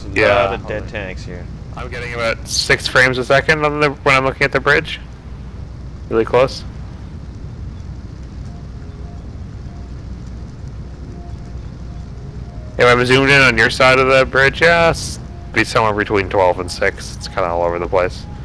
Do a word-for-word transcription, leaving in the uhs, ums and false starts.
a Yeah. lot of dead tanks here. I'm getting about six frames a second on the when I'm looking at the bridge. Really close. If I'm zoomed in on your side of the bridge, yeah, it's be somewhere between twelve and six. It's kind of all over the place.